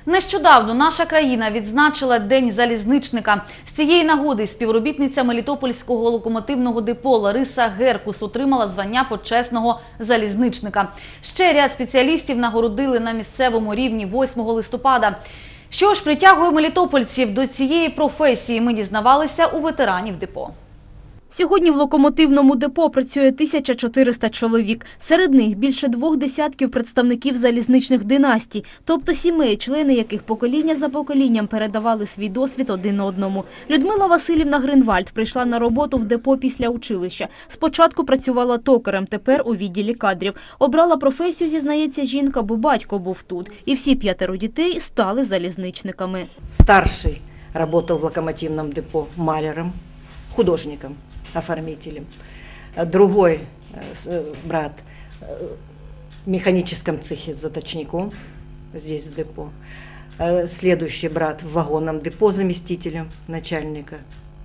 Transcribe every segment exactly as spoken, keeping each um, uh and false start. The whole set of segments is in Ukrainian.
Нещодавно наша країна відзначила День залізничника. З цієї нагоди співробітниця Мелітопольського локомотивного депо Лариса Геркус отримала звання почесного залізничника. Ще ряд спеціалістів нагородили на місцевому рівні восьмого листопада. Що ж притягує мелітопольців до цієї професії, ми дізнавалися у ветеранів депо. Сьогодні в локомотивному депо працює тисяча чотириста чоловік. Серед них більше двох десятків представників залізничних династій, тобто сімей, члени яких покоління за поколінням передавали свій досвід один одному. Людмила Василівна Гринвальд прийшла на роботу в депо після училища. Спочатку працювала токарем, тепер у відділі кадрів. Обрала професію, зізнається жінка, бо батько був тут. І всі п'ятеро дітей стали залізничниками. Старший працював в локомотивному депо маляром, художником, оформителем. Другой брат в механическом цехе заточником здесь в депо. Следующий брат в вагонном депо заместителем начальника.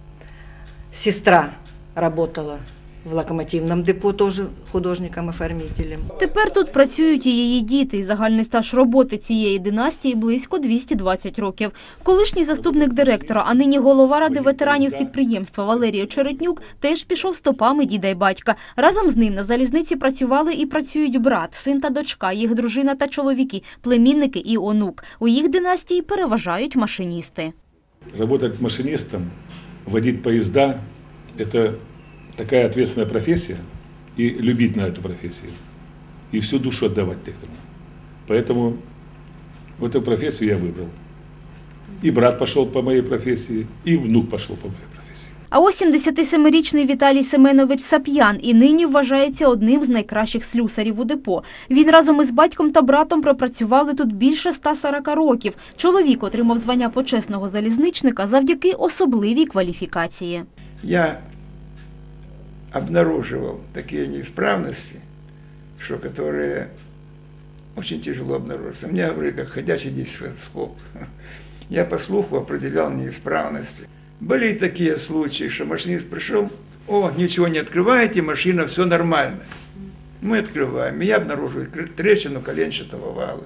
Сестра работала в локомотивному депо, теж художником-оформителем. Тепер тут працюють і її діти. Загальний стаж роботи цієї династії близько двісті двадцять років. Колишній заступник директора, а нині голова ради ветеранів підприємства Валерій Очеретнюк теж пішов стопами діда й батька. Разом з ним на залізниці працювали і працюють брат, син та дочка, їх дружина та чоловіки, племінники і онук. У їх династії переважають машиністи. Работать машинистом, водить поезда – это такая ответственная профессия, и любить на эту профессию, и всю душу отдавать этому. Поэтому в эту профессию я выбрал. И брат пошел по моей профессии, и внук пошел по моей профессии. А ось сімдесятисемирічний Віталій Семенович Сап'ян і нині вважається одним з найкращих слюсарів у депо. Він разом із батьком та братом пропрацювали тут більше ста сорока років. Чоловік отримав звання почесного залізничника завдяки особливій кваліфікації. Я обнаруживал такие неисправности, что которые очень тяжело обнаруживаются. Мне говорили, как ходячий дискоскоп. Я по слуху определял неисправности. Были и такие случаи, что машинист пришел, о, ничего не открываете, машина, все нормально. Мы открываем, и я обнаруживаю трещину коленчатого вала.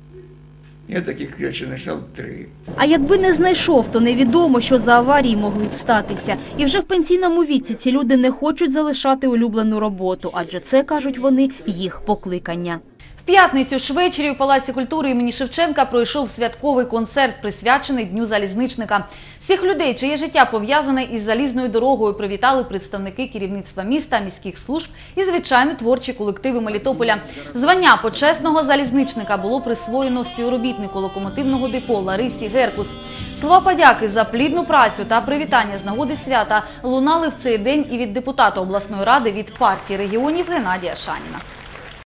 Я таких трещин знайшов три. А якби не знайшов, то невідомо, що за аварії могли б статися. І вже в пенсійному віці ці люди не хочуть залишати улюблену роботу, адже це, кажуть вони, їх покликання. В п'ятницю ж ввечері у Палаці культури імені Шевченка пройшов святковий концерт, присвячений Дню залізничника. Всіх людей, чиє життя пов'язане із залізною дорогою, привітали представники керівництва міста, міських служб і, звичайно, творчі колективи Мелітополя. Звання почесного залізничника було присвоєно співробітнику локомотивного депо Ларисі Геркус. Слова подяки за плідну працю та привітання з нагоди свята лунали в цей день і від депутата обласної ради від партії регіонів Геннадія Шаніна.